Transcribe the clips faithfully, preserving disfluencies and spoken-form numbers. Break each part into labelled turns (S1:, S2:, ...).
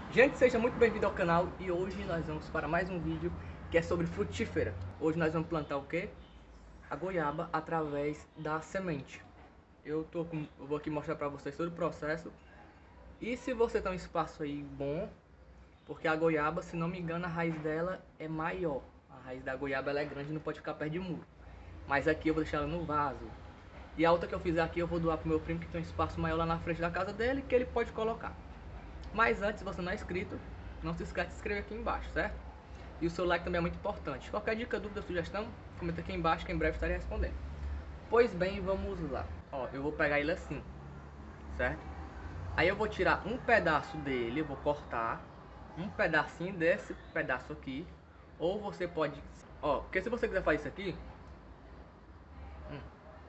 S1: Gente, seja muito bem-vindo ao canal e hoje nós vamos para mais um vídeo que é sobre frutífera. Hoje nós vamos plantar o que? A goiaba através da semente. Eu, tô com, eu vou aqui mostrar para vocês todo o processo. E se você tem um espaço aí bom, porque a goiaba, se não me engano, a raiz dela é maior. A raiz da goiaba ela é grande e não pode ficar perto de muro. Mas aqui eu vou deixar ela no vaso. E a outra que eu fizer aqui eu vou doar pro meu primo que tem um espaço maior lá na frente da casa dele que ele pode colocar. Mas antes, se você não é inscrito, não se esquece de se inscrever aqui embaixo, certo? E o seu like também é muito importante. Qualquer dica, dúvida, sugestão, comenta aqui embaixo que em breve estarei respondendo. Pois bem, vamos lá. Ó, eu vou pegar ele assim, certo? Aí eu vou tirar um pedaço dele, eu vou cortar um pedacinho desse pedaço aqui. Ou você pode... Ó, porque se você quiser fazer isso aqui... Hum,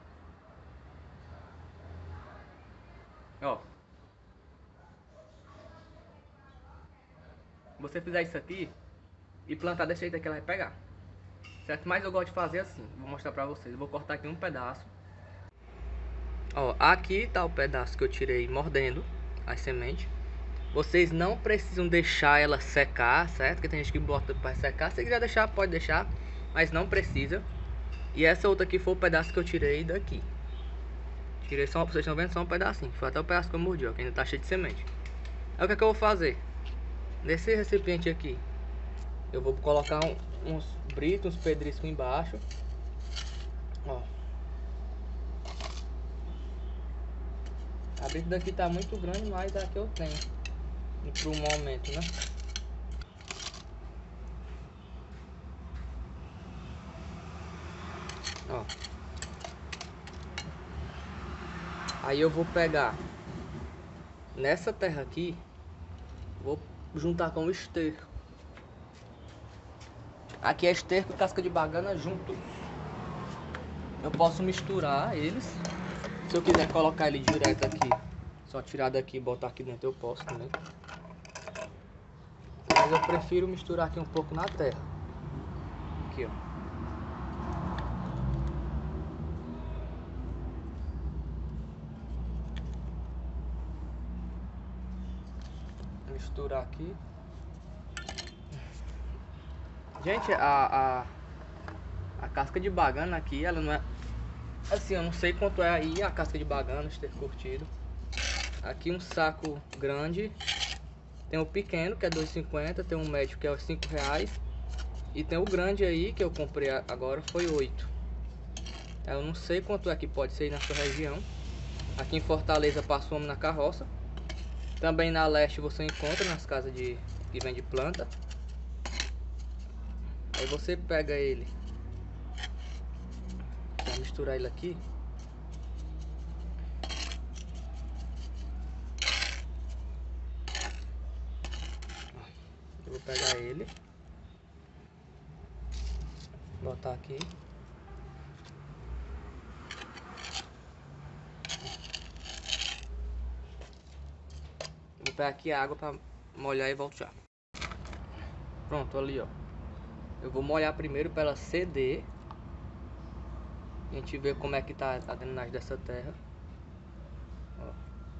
S1: ó, você fizer isso aqui e plantar desse jeito aqui, ela vai pegar. Certo? Mas eu gosto de fazer assim. Vou mostrar pra vocês. Eu vou cortar aqui um pedaço. Ó, aqui tá o pedaço que eu tirei mordendo as sementes. Vocês não precisam deixar ela secar, certo? Porque tem gente que bota para secar. Se quiser deixar, pode deixar, mas não precisa. E essa outra aqui foi o pedaço que eu tirei daqui. Tirei só, vocês estão vendo, só um pedacinho. Foi até o pedaço que eu mordi, ó, que ainda tá cheio de semente. Aí o que é que eu vou fazer? Nesse recipiente aqui, eu vou colocar um, uns britos, uns pedriscos embaixo. Ó. A brita daqui tá muito grande, mas aqui eu tenho. Pro momento, né? Ó. Aí eu vou pegar nessa terra aqui, vou juntar com o esterco. Aqui é esterco e casca de bagana junto. Eu posso misturar eles. Se eu quiser colocar ele direto aqui, só tirar daqui e botar aqui dentro, eu posso também. Mas eu prefiro misturar aqui um pouco na terra. Aqui, ó. Misturar aqui. Gente, a, a, a casca de bagana aqui, ela não é... Assim, eu não sei quanto é aí a casca de bagana, de ter curtido. Aqui um saco grande. Tem o pequeno, que é dois e cinquenta. Tem um médio, que é os cinco reais. E tem o grande aí, que eu comprei agora, foi oito. Eu não sei quanto é que pode ser aí na sua região. Aqui em Fortaleza passou homem na carroça. Também na leste você encontra nas casas de que vende planta. Aí você pega ele. Vou misturar ele aqui. Eu vou pegar ele. Botar aqui. Vou pegar aqui a água para molhar e voltar. Pronto, ali ó. Eu vou molhar primeiro para ela ceder. A gente vê como é que tá a drenagem dessa terra. Ó.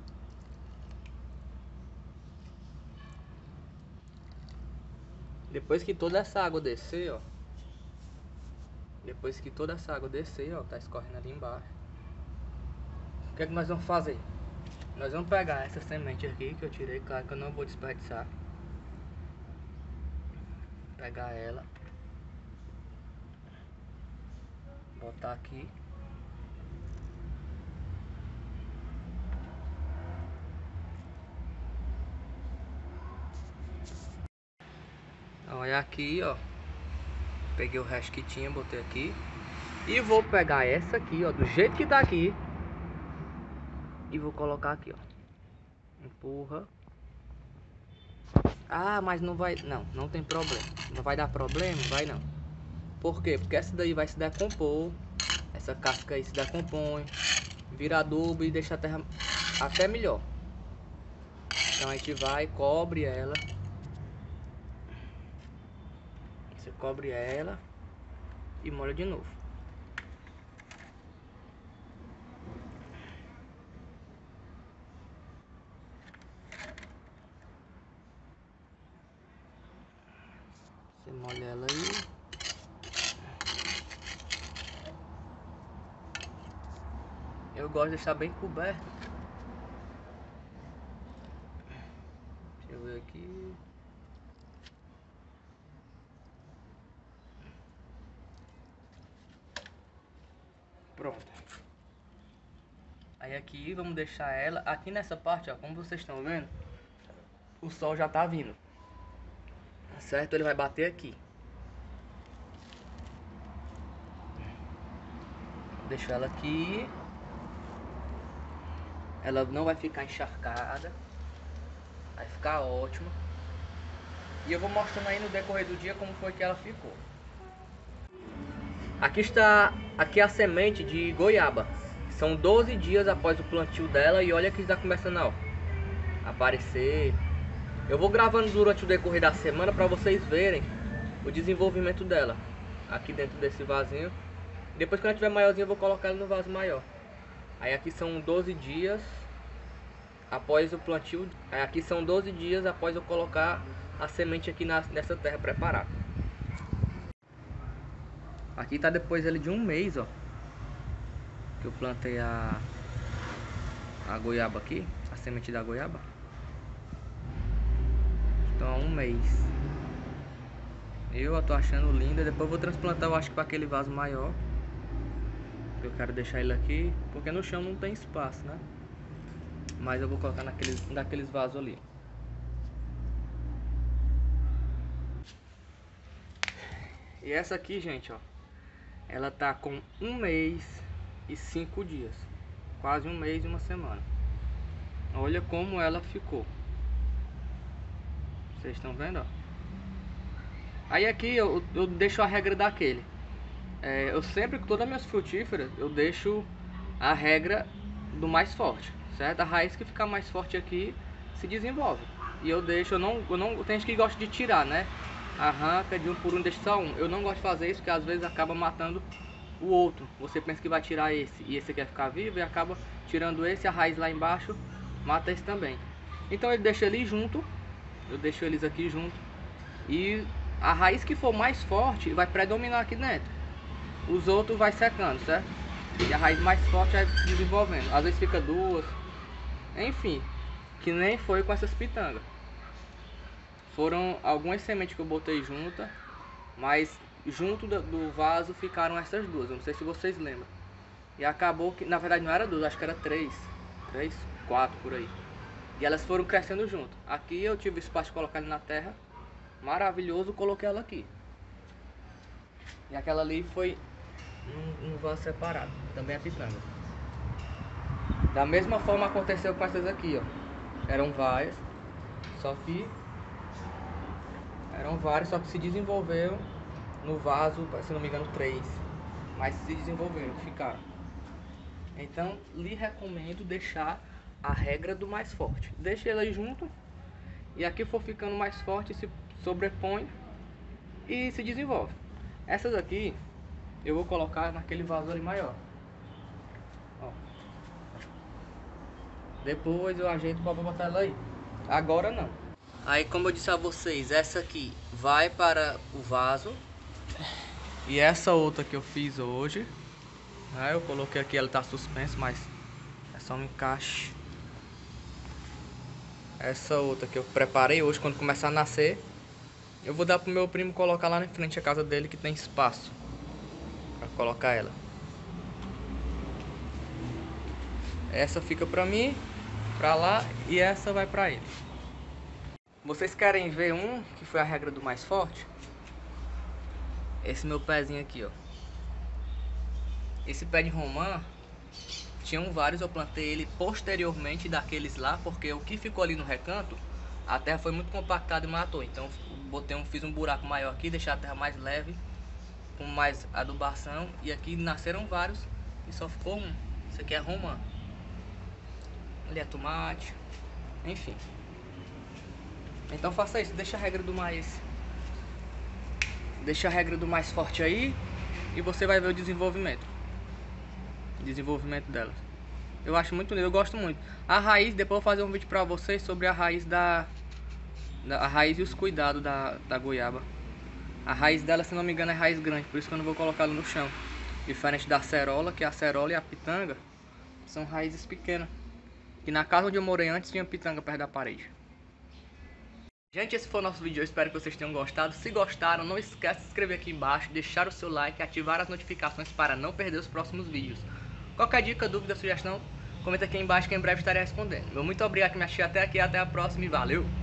S1: Depois que toda essa água descer, ó. Depois que toda essa água descer, ó, tá escorrendo ali embaixo. O que é que nós vamos fazer? Nós vamos pegar essa semente aqui que eu tirei, claro que eu não vou desperdiçar. Pegar ela. Botar aqui. Olha aqui, ó. Peguei o resto que tinha, botei aqui. E vou pegar essa aqui, ó, do jeito que tá aqui. E vou colocar aqui, ó. Empurra. Ah, mas não vai... Não, não tem problema. Não vai dar problema? Vai não. Por quê? Porque essa daí vai se decompor. Essa casca aí se decompõe. Vira adubo e deixa a terra até melhor. Então a gente vai, cobre ela. Você cobre ela. E molha de novo. Você molha ela aí. Eu gosto de deixar bem coberto. Deixa eu ver aqui. Pronto. Aí aqui vamos deixar ela aqui nessa parte, ó, como vocês estão vendo, o sol já tá vindo, certo? Ele vai bater aqui. Deixo ela aqui. Ela não vai ficar encharcada. Vai ficar ótima. E eu vou mostrando aí no decorrer do dia como foi que ela ficou. Aqui está, aqui é a semente de goiaba. São doze dias após o plantio dela e olha que está começando ó, a aparecer. Eu vou gravando durante o decorrer da semana para vocês verem o desenvolvimento dela. Aqui dentro desse vasinho. Depois quando ela tiver maiorzinha eu vou colocar ela no vaso maior. Aí aqui são doze dias após o plantio. Aí aqui são doze dias após eu colocar a semente aqui na, nessa terra preparada. Aqui tá depois ele de um mês, ó, que eu plantei a a goiaba aqui, a semente da goiaba. Então há um mês. Eu a tô achando linda. Depois eu vou transplantar, eu acho que para aquele vaso maior. Eu quero deixar ele aqui, porque no chão não tem espaço, né? Mas eu vou colocar naqueles, naqueles vasos ali. E essa aqui, gente, ó, ela tá com um mês e cinco dias. Quase um mês e uma semana. Olha como ela ficou. Vocês estão vendo, ó? Aí aqui eu, eu deixo a regra daquele. É, eu sempre, com todas as minhas frutíferas, eu deixo a regra do mais forte, certo? A raiz que ficar mais forte aqui se desenvolve. E eu deixo, eu não, eu não tem gente que gosta de tirar, né? Arranca de um por um, deixa só um. Eu não gosto de fazer isso, porque às vezes acaba matando o outro. Você pensa que vai tirar esse e esse quer ficar vivo e acaba tirando esse, a raiz lá embaixo mata esse também. Então ele deixa ele junto, eu deixo eles aqui junto e a raiz que for mais forte vai predominar aqui dentro. Os outros vai secando, certo? E a raiz mais forte vai se desenvolvendo. Às vezes fica duas. Enfim, que nem foi com essas pitangas. Foram algumas sementes que eu botei juntas, mas junto do, do vaso ficaram essas duas. Eu não sei se vocês lembram. E acabou que, na verdade não era duas, acho que era três. Três, quatro por aí. E elas foram crescendo junto. Aqui eu tive espaço de colocar ele na terra. Maravilhoso, coloquei ela aqui. E aquela ali foi num, num vaso separado, também a pitanga. Da mesma forma aconteceu com essas aqui, ó. Eram várias, só que eram várias, só que se desenvolveram no vaso, se não me engano, três. Mas se desenvolveram, ficaram. Então, lhe recomendo deixar a regra do mais forte. Deixa ele aí junto. E aqui for ficando mais forte, se sobrepõe e se desenvolve. Essas aqui eu vou colocar naquele vaso ali maior. Ó. Depois eu ajeito para botar ela aí. Agora não. Aí, como eu disse a vocês, essa aqui vai para o vaso. E essa outra que eu fiz hoje, aí eu coloquei aqui, ela tá suspensa, mas é só um encaixe. Essa outra que eu preparei hoje, quando começar a nascer, eu vou dar pro meu primo colocar lá na frente a casa dele, que tem espaço para colocar ela. Essa fica pra mim, pra lá, e essa vai pra ele. Vocês querem ver um que foi a regra do mais forte? Esse meu pezinho aqui, ó. Esse pé de romã, tinham vários, eu plantei ele posteriormente daqueles lá, porque o que ficou ali no recanto, a terra foi muito compactada e matou. Então botei um, fiz um buraco maior aqui, deixar a terra mais leve, com mais adubação. E aqui nasceram vários e só ficou um. Esse aqui é romã. Ali é tomate, enfim. Então faça isso, deixa a regra do mais Deixa a regra do mais forte aí e você vai ver o desenvolvimento Desenvolvimento delas. Eu acho muito lindo, eu gosto muito. A raiz, depois eu vou fazer um vídeo pra vocês sobre a raiz da, da a raiz e os cuidados da, da goiaba. A raiz dela, se não me engano, é raiz grande, por isso que eu não vou colocar ela no chão. Diferente da acerola, que a acerola e a pitanga são raízes pequenas. E na casa onde eu morei antes tinha pitanga perto da parede. Gente, esse foi o nosso vídeo, eu espero que vocês tenham gostado. Se gostaram, não esquece de se inscrever aqui embaixo, deixar o seu like e ativar as notificações para não perder os próximos vídeos. Qualquer dica, dúvida, sugestão, comenta aqui embaixo que em breve estarei respondendo. Meu muito obrigado por me assistir até aqui, até a próxima e valeu!